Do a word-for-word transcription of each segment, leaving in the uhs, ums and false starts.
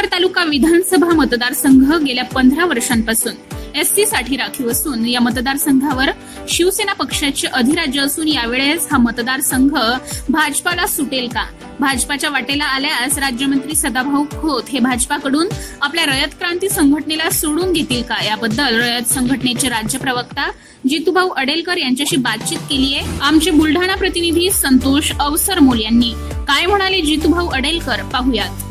मेहकर तालुका विधानसभा मतदारसंघ गेल्या पंधरा वर्षांपासून एसटी साठी राखीव असून या मतदारसंघावर शिवसेना पक्षाचे अधिराज्य असून यावेळेस हा मतदारसंघ भाजपाला सुटेल का? भाजपाच्या वाटेला आल्यास राज्यमंत्री सदाभाऊ खोत हे भाजपाकडून आपल्या रयत क्रांती संघटनेला सोडून घेतील का? याबद्दल रयत संघटनेचे राज्य प्रवक्ता जितूभाऊ अडेलकर यांच्याशी बातचीत केली आहे. आमचे बुलढाणा प्रतिनिधी संतोष अवसरमोल यांनी काय म्हणाले जितूभाऊ अडेलकर पाहूयात.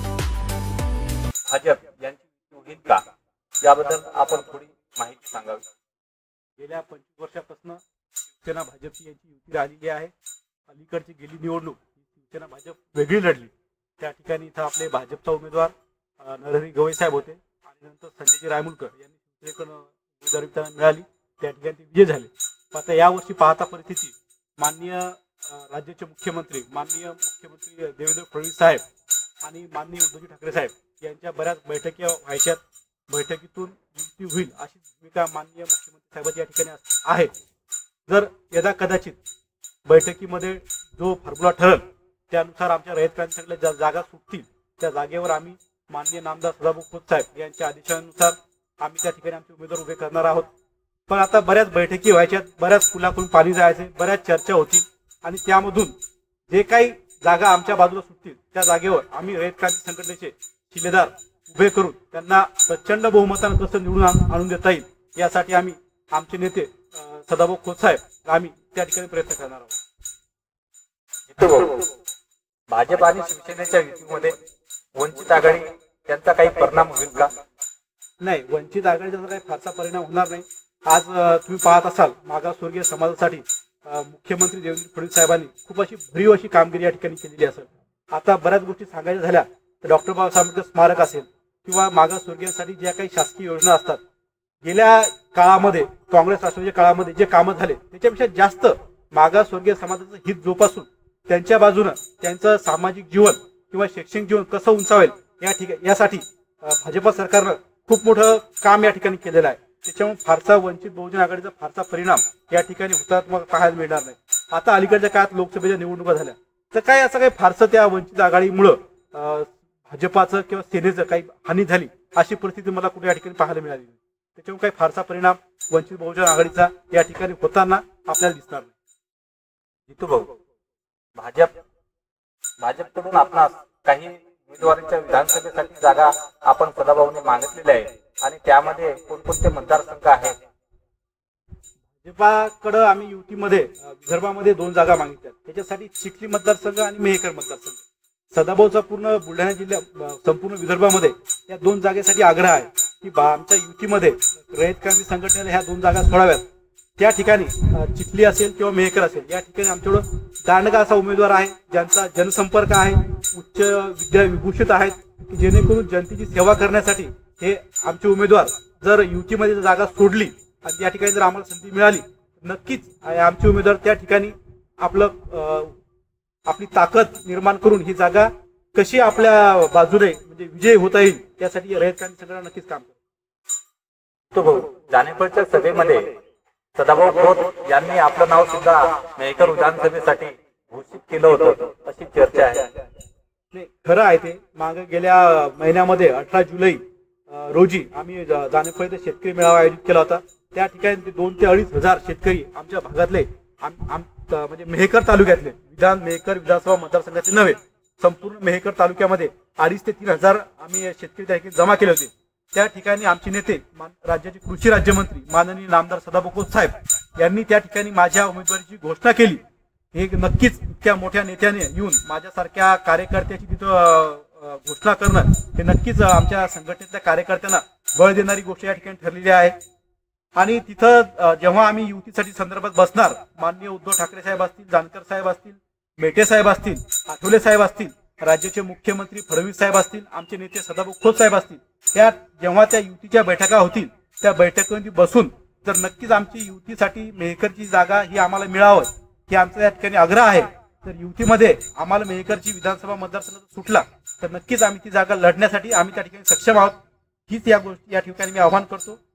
भाजप यांची होईल का याबद्दल आपण थोडी माहिती सांगावी. गेल्या पंचवीस वर्षापासून शिवसेना भाजपची यांची युती राहिलेली आहे. अलीकडची गेली निवडणूक शिवसेना भाजप वेगळी लढली. त्या ठिकाणी इथं आपले भाजपचा उमेदवार नरहरी गवई साहेब होते आणि नंतर संजयजी रायमुलकर यांनी शिवसेनेकडून उमेदवारी त्यांना मिळाली. त्या ठिकाणी ते विजय झाले. आता यावर्षी पाहता परिस्थिती माननीय राज्याचे मुख्यमंत्री माननीय मुख्यमंत्री देवेंद्र फडणवीस साहेब आणि माननीय उद्धवजी ठाकरे साहेब यांच्या बऱ्याच बैठकी व्हायच्यात. बैठकीतून युती होईल अशी भूमिका माननीय मुख्यमंत्री साहेबांच्या या ठिकाणी आहे. जर यदा कदाचित बैठकीमध्ये जो फॉर्म्युला ठरेल त्यानुसार आमच्या रयत क्रांती संघटनेला ज्या जागा सुटतील त्या जागेवर आम्ही माननीय नामदार सदाभाऊ खोत साहेब यांच्या आदेशानुसार आम्ही त्या ठिकाणी आमचे उमेदवार उभे करणार आहोत. पण आता बऱ्याच बैठकी व्हायच्यात, बऱ्याच पुलाकडून पाणी जायचे, बऱ्याच चर्चा होतील आणि त्यामधून जे काही जागा आमच्या बाजूला सुटतील त्या जागेवर आम्ही रयत क्रांती संघटनेचे शिलेदार उभे करून त्यांना प्रचंड बहुमतानं कसं निवडून आणून देता येईल यासाठी आम्ही आमचे नेते सदाभाऊ खोत साहेब आम्ही त्या ठिकाणी प्रयत्न करणार आहोत. भाजप आणि शिवसेनेच्या युतीमध्ये वंचित आघाडी यांचा काही परिणाम होईल का? नाही, वंचित आघाडीचा काही फारसा परिणाम होणार नाही. आज तुम्ही पाहत असाल मागासवर्गीय समाजासाठी मुख्यमंत्री देवेंद्र फडणवीस साहेबांनी खूप अशी भरीव अशी कामगिरी या ठिकाणी केलेली असेल. आता बऱ्याच गोष्टी सांगायच्या झाल्या तर डॉक्टर बाबासाहेब आंबेडकर स्मारक असेल किंवा मागासवर्गीयांसाठी ज्या काही शासकीय योजना असतात गेल्या काळामध्ये काँग्रेस राष्ट्रवादीच्या काळामध्ये जे कामं झाले त्याच्यापेक्षा जास्त मागासवर्गीय समाजाचं हित जोपासून त्यांच्या बाजूनं त्यांचं सामाजिक जीवन किंवा शैक्षणिक जीवन कसं उंचावेल या ठिकाणी यासाठी भाजप सरकारनं खूप मोठं काम या ठिकाणी केलेलं आहे. त्याच्यामुळे फारसा वंचित बहुजन आघाडीचा फारसा परिणाम या ठिकाणी होतात मग पाहायला मिळणार नाही. आता अलीकडच्या काळात लोकसभेच्या निवडणुका झाल्या तर काय असं काही फारसं त्या वंचित आघाडीमुळं भाजपाचं किंवा सेनेचं काही हानी झाली अशी परिस्थिती मला कुठे या ठिकाणी पाहायला मिळाली नाही. त्याच्यामुळे काही फारसा परिणाम वंचित बहुजन आघाडीचा या ठिकाणी होताना आपल्याला दिसणार नाही. जितू भाऊ, भाजप भाजपकडून आपणास काही उमेदवारांच्या विधानसभेसाठी जागा आपण सदाभाऊने मागितलेल्या आहे आणि त्यामध्ये कोणकोणते मतदारसंघ आहेत? भाजपाकडे आम्ही युतीमध्ये विदर्भामध्ये दोन जागा मागितल्या. त्याच्यासाठी चिखली मतदारसंघ आणि मेहकर मतदारसंघ. सदाभाऊचा पूर्ण बुलढाणा जिल्ह्या संपूर्ण विदर्भामध्ये या दोन जागेसाठी आग्रह आहे की आमच्या युतीमध्ये रयत क्रांती संघटनेला ह्या दोन जागा सोडाव्यात. त्या ठिकाणी चिखली असेल किंवा मेहकर असेल या ठिकाणी आमच्याकडं दांडगा असा उमेदवार आहे ज्यांचा जनसंपर्क आहे, उच्च विद्या विभूषित आहेत की जेणेकरून जनतेची सेवा करण्यासाठी हे आमचे उमेदवार जर युतीमध्ये जागा सोडली आणि या ठिकाणी जर आम्हाला संधी मिळाली नक्कीच आमचे उमेदवार त्या ठिकाणी आपलं आपली ताकद निर्माण करून ही जागा कशी आपल्या बाजूने म्हणजे विजय होता येईल त्यासाठी रयत क्रांती संघटना नक्कीच काम करतो. जानेपळच्या सभेमध्ये सदाभाऊ खोत यांनी आपलं नाव सुद्धा मेहकर विधानसभेसाठी घोषित केलं होतं अशी चर्चा आहे. नाही, खरं आहे ते. मागे गेल्या महिन्यामध्ये अठरा जुलै रोजी आम्ही जानेफळ इथे शेतकरी मेळावा आयोजित केला होता. त्या ठिकाणी दोन ते अडीच हजार शेतकरी आमच्या भागातले म्हणजे मेहकर तालुक्यातले विधान मेहकर विधानसभा मतदारसंघाचे नव्हे संपूर्ण मेहकर तालुक्यामध्ये अडीच ते तीन हजार आम्ही शेतकरी त्या ठिकाणी जमा केले होते. त्या ठिकाणी आमचे नेते राज्याचे कृषी राज्यमंत्री माननीय नामदार सदाभाऊ खोत साहेब यांनी त्या ठिकाणी माझ्या उमेदवारीची घोषणा केली. हे नक्कीच इतक्या मोठ्या नेत्याने येऊन माझ्यासारख्या कार्यकर्त्याची तिथं घोषणा करणं हे नक्कीच आमच्या संघटनेतल्या कार्यकर्त्यांना बळ देणारी गोष्ट या ठिकाणी ठरलेली आहे. आणि तिथं जेव्हा आम्ही युतीसाठी संदर्भात बसणार माननीय उद्धव ठाकरे साहेब असतील, जानकर साहेब असतील, मेटे साहेब असतील, आठवले साहेब असतील, राज्याचे मुख्यमंत्री फडणवीस साहेब असतील, आमचे नेते सदाभाऊ खोत साहेब असतील, त्या जेव्हा त्या युतीच्या बैठका होतील त्या बैठकीमध्ये बसून तर नक्कीच आमची युतीसाठी मेहकरची जागा ही आम्हाला मिळावं ही आमचा या ठिकाणी आग्रह आहे. तर युतीमध्ये आम्हाला मेहकरची विधानसभा मतदारसंघ सुटला तर नक्कीच आम्ही ती जागा लढण्यासाठी आम्ही त्या ठिकाणी सक्षम आहोत. हीच या गोष्टी या ठिकाणी मी आवाहन करतो.